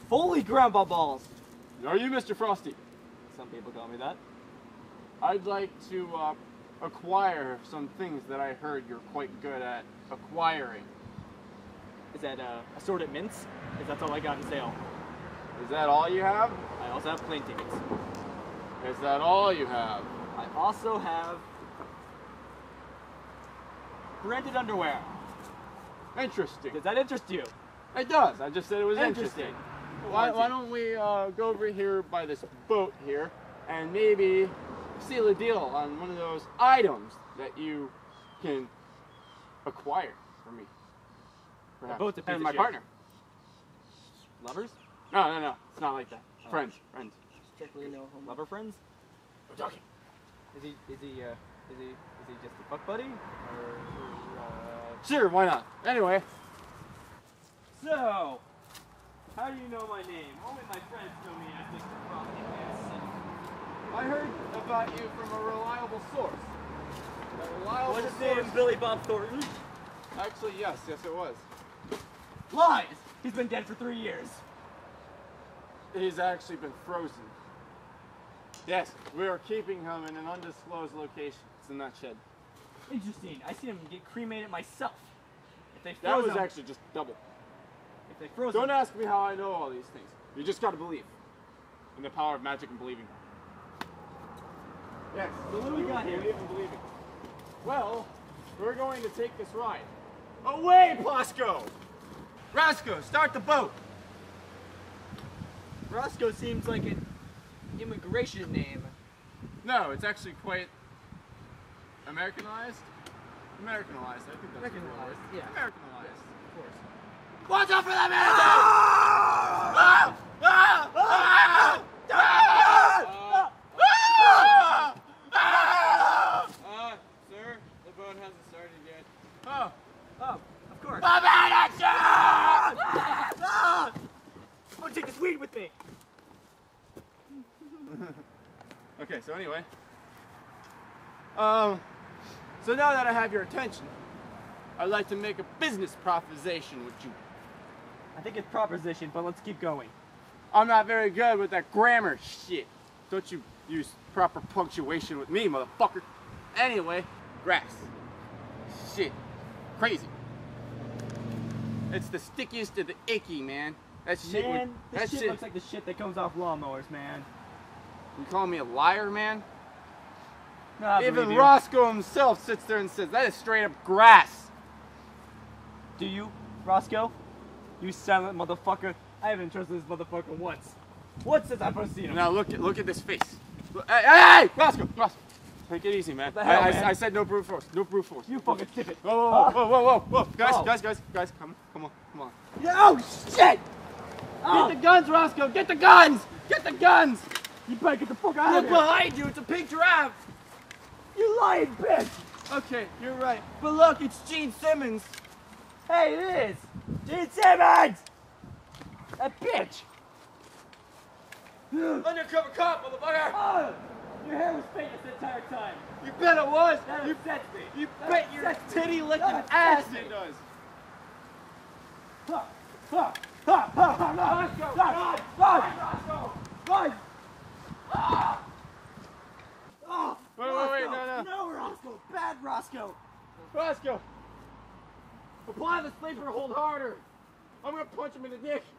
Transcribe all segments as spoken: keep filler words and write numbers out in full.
Fully grandpa balls. Are you Mister Frosty? Some people call me that. I'd like to uh, acquire some things that I heard you're quite good at acquiring. Is that uh, assorted mints? Because that's all I got in sale. Is that all you have? I also have plane tickets. Is that all you have? I also have branded underwear. Interesting. Does that interest you? It does. I just said it was Interesting. interesting. Why, why don't we uh, go over here by this boat here and maybe seal a deal on one of those items that you can acquire for me. Perhaps. boat's a piece and of my shit. partner. Lovers? No, no, no. It's not like that. Oh. Friends. Friends. Strictly no homo. Lover friends? We're talking. Is he, is he, uh, is he, is he just a fuck buddy? Or, uh... Sure, why not? Anyway. So, how do you know my name? Only my friends know me as Mister Frosty Hansen. I heard about you from a reliable source. A reliable Was his source. name Billy Bob Thornton? Actually, yes. Yes, it was. Lies! He's been dead for three years. He's actually been frozen. Yes, we are keeping him in an undisclosed location. It's in that shed. Interesting. I seen him get cremated myself. If they That froze was him, actually just double. if they froze Don't him, ask me how I know all these things. You just gotta believe in the power of magic and believing. Yes. So what do we got here? Believe and believing. Well, we're going to take this ride. Away, Plosco! Roscoe, start the boat! Roscoe seems like an immigration name. No, it's actually quite Americanized. Americanized, I think that's the real word. Americanized, yeah. Americanized. Of course. Watch out for that man! Ah! Ah! Ah! Ah! Ah! Uh, sir, the boat hasn't started yet. Oh, Oh, of course. my man, action! Ah! I'm gonna take this weed with me. Okay, so anyway, um, so now that I have your attention, I'd like to make a business proposition with you. I think it's proposition, but let's keep going. I'm not very good with that grammar shit. Don't you use proper punctuation with me, motherfucker. Anyway, grass. Shit. Crazy. It's the stickiest of the icky, man. That shit Man, would, this that shit, shit, looks like the shit that comes off lawnmowers, man. You calling me a liar, man? No, I Even believe you. Roscoe himself sits there and says, that is straight up grass. Do you, Roscoe? You silent motherfucker. I haven't trusted this motherfucker once. Once since I first seen him. Now look at look at this face. Look, hey, hey, hey, Roscoe, Roscoe. Take it easy, man. What the hell, I, I, man? I said no brute force. No brute force. You fucking tip it. Whoa, whoa, whoa, whoa, whoa, whoa, guys, Oh. guys, guys, guys, come, come on, come on. Oh, shit! Get the guns, Roscoe. Get the guns. Get the guns. You better get the fuck out Look of here. behind you. It's a pink giraffe. You lying bitch! Okay, you're right. But look, it's Gene Simmons. Hey, it is! Gene Simmons! That bitch! Undercover cop, motherfucker. Oh, your hair was fake this entire time. You bet it was. That You, upsets me. you That bet your upsets me. titty licking That ass upsets me. it does. Ha! Ha! Ha! Ha! Ha! Run! Run! Run! Run! Run! Ah! Oh, Wait, wait, wait, Roscoe. no, no. No, Roscoe! Bad Roscoe! Roscoe, apply the sleeper hold harder. I'm gonna punch him in the dick.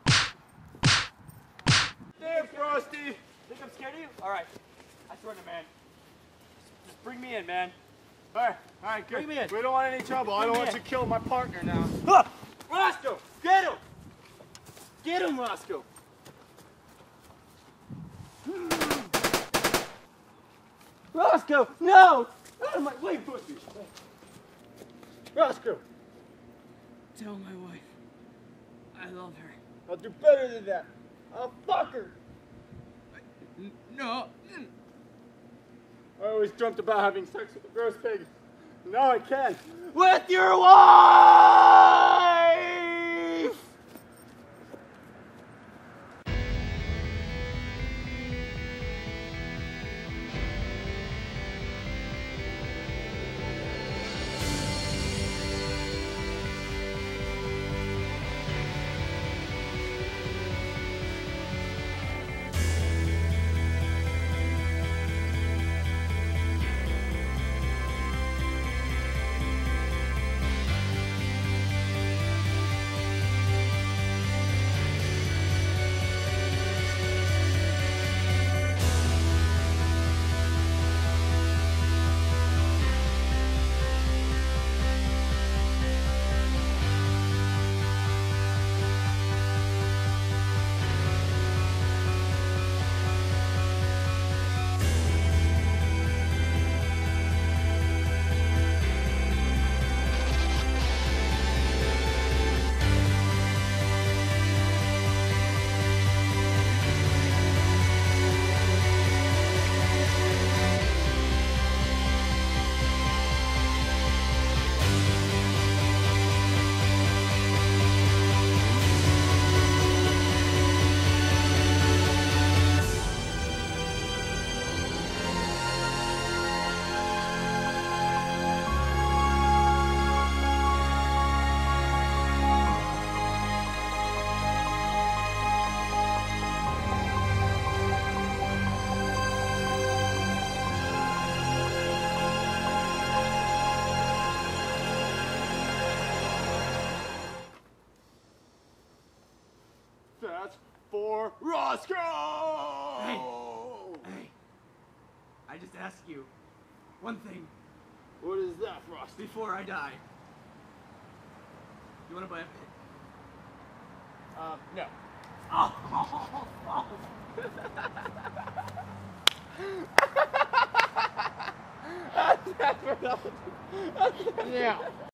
Damn, Frosty. Think I'm scared of you? Alright. I surrender, man. Just, just bring me in, man. All right, all right, good. Bring me in. We don't want any trouble. I Bring don't me want in. you killing my partner now. Ah! Roscoe, get him! Get him, Roscoe. Roscoe! No! Out of my way, pussy! Roscoe, Tell my wife I love her. I'll do better than that. I'll fuck her. N- No. Mm. I always dreamt about having sex with a gross pig. Now I can. With your wife! for Roscoe! Hey. Hey, I just ask you one thing What is that, Frosty? before I die. You wanna buy a pit? Um, no. Oh, Yeah.